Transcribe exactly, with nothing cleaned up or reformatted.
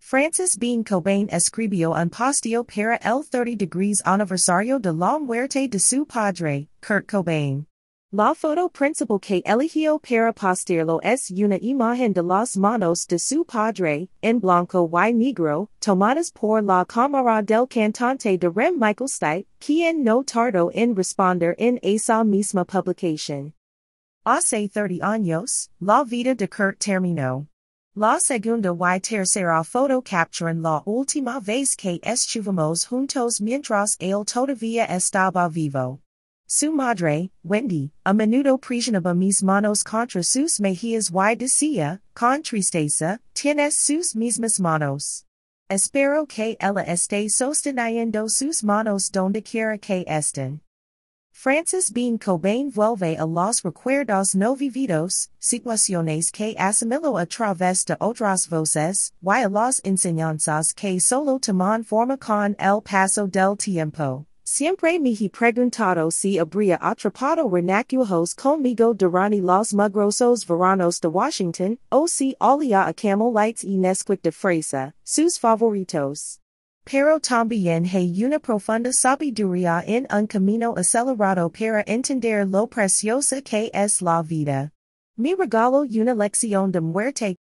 Francis Bean Cobain escribió un posteo para el thirty degrees aniversario de la muerte de su padre, Kurt Cobain. La foto principal que eligió para postearlo es una imagen de las manos de su padre, en blanco y negro, tomadas por la cámara del cantante de R E M Michael Stipe, quien no tardó en responder en esa misma publicación. Hace thirty años, la vida de Kurt terminó. La segunda y tercera foto capturan la última vez que estuvimos juntos mientras él todavía estaba vivo. Su madre, Wendy, a menudo presionaba mis manos contra sus mejillas y decía, con tristeza, tienes sus mismas manos. Espero que ella esté sosteniendo sus manos donde quiera que estén. Francis Bean Cobain vuelve a los recuerdos no vividos, situaciones que asimiló a través de otras voces, y a las enseñanzas que solo toman forma con el paso del tiempo. Siempre me he preguntado si habría atrapado renacuajos conmigo durante los mugrosos veranos de Washington, o si olía a Camel Lights y Nesquik de fresa, sus favoritos. Pero también hay una profunda sabiduría en un camino acelerado para entender lo preciosa que es la vida. Me regalo una lección de muerte.